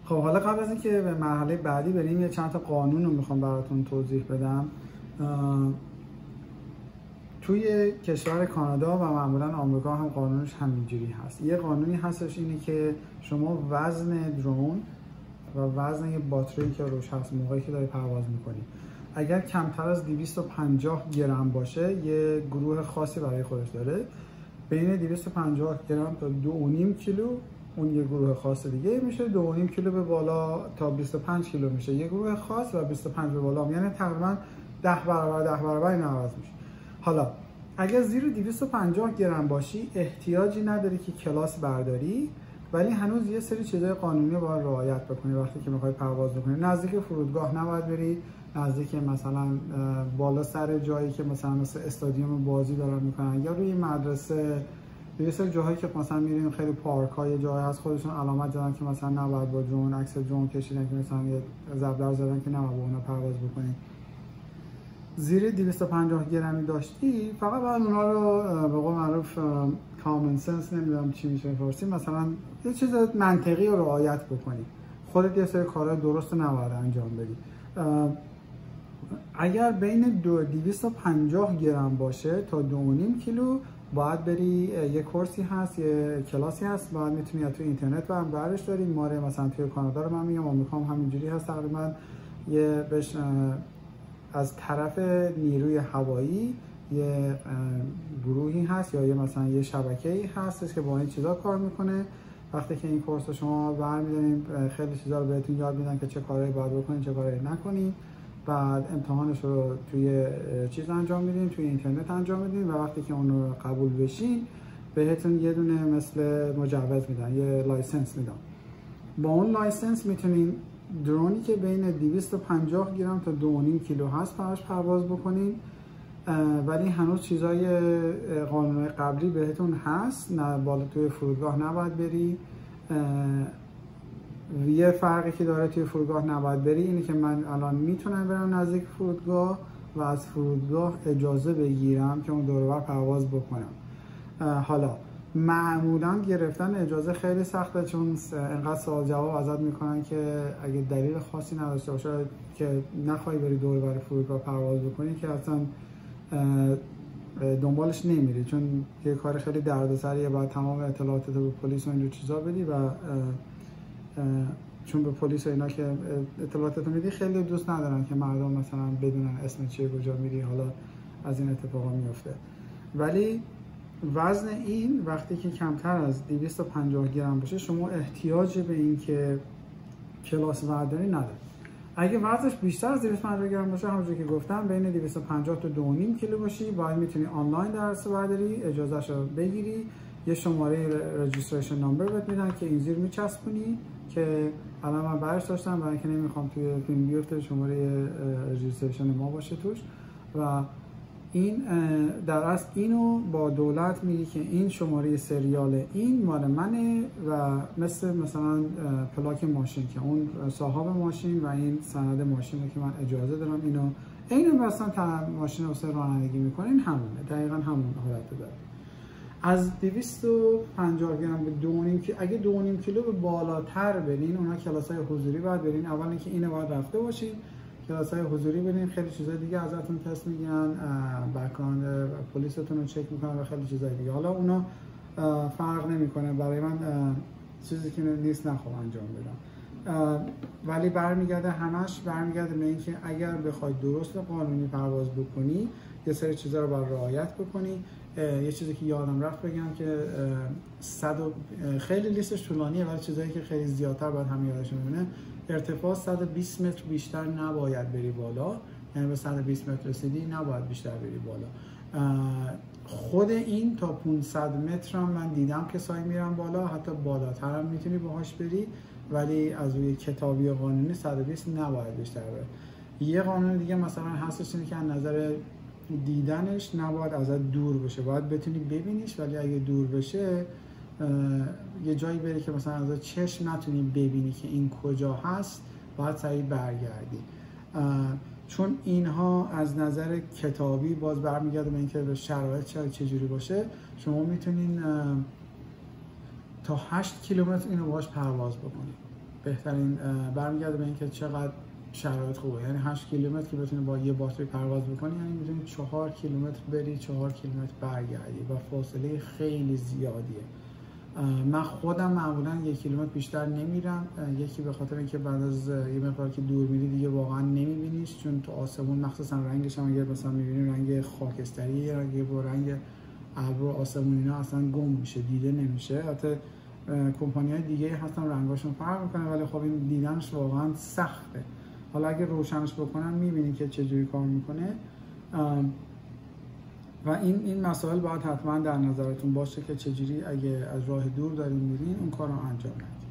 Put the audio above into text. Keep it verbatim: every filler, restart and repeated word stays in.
خب حالا قبل از اینکه به مرحله بعدی بریم یه چند تا قانون رو میخوام براتون توضیح بدم. توی کشور کانادا و معمولا آمریکا هم قانونش همینجوری هست. یه قانونی هستش اینه که شما وزن درون و وزن یه باتری که روش هست موقعی که داری پرواز میکنی اگر کمتر از دویست و پنجاه گرم باشه یه گروه خاصی برای خودش داره. بین دویست و پنجاه گرم تا دو و نیم کیلو اون یه گروه خاص دیگه میشه. دو و نیم کیلو به بالا تا بیست و پنج کیلو میشه یه گروه خاص و بیست و پنج به بالا یعنی تقریبا ده برابر ده برابر این عوض میشه. حالا اگر زیر دویست و پنجاه گرم باشی احتیاجی نداری که کلاس برداری، ولی هنوز یه سری چیزای قانونی رو باید رعایت بکنی. وقتی که میخوای پرواز بکنی نزدیک فرودگاه نباید بری، نزدیک مثلا بالا سر جایی که مثلا مثل استادیوم بازی دارن میکنن یا روی مدرسه، یه سری جاهایی که مثلا میریم خیلی پارک های جایی از خودشون علامت زدن که مثلا نباید با درون عکس درون کشیدن که مثلا یه زبدر زدن که نباید با اونا پرواز بکنی. زیر دویست و پنجاه گرمی داشتی فقط باید اونا رو به قول معروف کامن سنس نمیدونم چی میشه فارسی، مثلا یه چیز منطقی رو رعایت بکنی. خودت یه سری کارهای درست نباید انجام بدی. اگر بین دویست و پنجاه گرم باشه تا دو و نیم کیلو باید بری یه کورسی هست، یه کلاسی هست، باید میتونی تو اینترنت هم برش داری. ماره مثلا توی کانادا رو من میگم، آمریکا هم همینجوری هست تقریبا. یه بهش از طرف نیروی هوایی یه گروهی هست یا یه مثلا یه شبکه‌ای هستش که با این چیزا کار میکنه. وقتی که این کورس رو شما برمی‌دارین خیلی چیزا رو بهتون یاد میدن که چه کارهایی باید بکنین چه کارهایی نکنین. بعد امتحانش رو توی چیز انجام میدین، توی اینترنت انجام میدین و وقتی که اون رو قبول بشین بهتون یه دونه مثل مجوز میدن، یه لایسنس میدن. با اون لایسنس میتونین درونی که بین دویست و پنجاه گرم تا دو و نیم کیلو هست براش پرواز بکنین، ولی هنوز چیزای قانون قبلی بهتون هست. نه بالا توی فرودگاه نباید بری. یه فرقی که داره توی فرودگاه نباید بری اینه که من الان میتونم برم نزدیک فرودگاه و از فرودگاه اجازه بگیرم که اون دور و بر پرواز بکنم. حالا معمولا گرفتن اجازه خیلی سخته چون انقدر سوال جواب ازت میکنن که اگه دلیل خاصی نداشته باشه که نخوای بری دور و بر فرودگاه پرواز بکنی که اصلا دنبالش نمیری، چون یه کار خیلی دردسریه. باید تمام اطلاعاتت رو به پلیس و اینجور چیزا بدی و چون به پلیس و اینا که اطلاعاتت میدی خیلی دوست ندارن که مردم مثلا بدونن اسم چیه کجا میری، حالا از این اتفاقا میفته. ولی وزن این وقتی که کمتر از دویست و پنجاه گرم باشه شما احتیاج به این که کلاس برداری نداری. اگه وزنش بیشتر از دویست و پنجاه گرم باشه همونجوری که گفتم بین دویست و پنجاه تا دو و نیم کیلو باشی باید میتونی آنلاین درس برداری، اجازهش رو بگیری، یه شماره رجیستریشن نامبر بهت میدن که این زیر میچسبونی که الان من برش داشتم برای اینکه نمیخوام توی فیلم بیفته شماره رجیستریشن ما باشه توش. و این در اصل اینو با دولت میگی که این شماره سریال این مال منه و مثل مثلا پلاک ماشین که اون صاحب ماشین و این سند ماشینه که من اجازه دارم اینو اینو مثلا ماشین واسه رانندگی میکنین همونه، دقیقاً همون حالت داره. از دویست و پنجاه گرم به دو و نیم کیلو، اگه دو و نیم کیلو به بالاتر برین اونها کلاسای حضوری باید برین. اول اینکه اینو باید رفته باشین کلاسای حضوری برین، خیلی چیزای دیگه ازتون تست میگیرن، بک‌گراند پلیستون رو چک میکنن و خیلی چیزای دیگه. حالا اونا فرق نمیکنه برای من، چیزی که نیست نخوام انجام بدم. ولی برمیگرده همش برمیگرده به اینکه اگر بخوای درست قانونی پرواز بکنی یه سری چیزا رو باید رعایت بکنی. یه چیزی که یادم رفت بگم که صد خیلی لیستش طولانیه ولی چیزایی که خیلی زیادتر باید هم یادشون بمونه. ارتفاع صد و بیست متر بیشتر نباید بری بالا، یعنی به صد و بیست متر رسیدی نباید بیشتر بری بالا. خود این تا پانصد متر هم من دیدم که سعی میرم بالا، حتی بالاتر هم میتونی باهاش بری، ولی از روی کتابی قانونی صد و بیست نباید بیشتر بری. یه قانون دیگه مثلا هستش اینه که از نظر دیدنش نباید ازت دور بشه، باید بتونی ببینیش، ولی اگه دور بشه یه جایی بری که مثلا از چشم نتونی ببینی که این کجا هست باید سریع برگردی. چون اینها از نظر کتابی باز برمیگرده به اینکه به شرایط چجوری باشه. شما میتونین تا هشت کیلومتر اینو باهاش پرواز بکنید. بهترین برمیگرده به اینکه چقدر شرایط خوبه. یعنی هشت کیلومتر که بتونی با یه باتری پرواز بکنی، یعنی میتونی چهار کیلومتر بری چهار کیلومتر برگردی و فاصله خیلی زیادیه. من خودم معمولا یک کیلومتر بیشتر نمیرم، یکی به خاطر اینکه بعد از یه مقدار که دور میری دیگه واقعا نمیبینیش، چون تو آسمون مخصوصا رنگش هم اگر مثلا میبینی رنگ خاکستری، رنگ با رنگ ابر و آسمون اینا اصلا گم میشه، دیده نمیشه. حتی کمپانی‌های دیگه هستن رنگاشون فرق میکنه، ولی خب این دیدنش واقعا سخته. حالا اگه روشنش بکنن میبینی که چجوری کار میکنه و این این مسائل باید حتما در نظرتون باشه که چجوری اگه از راه دور دارین میرین اون کار رو انجام بدید.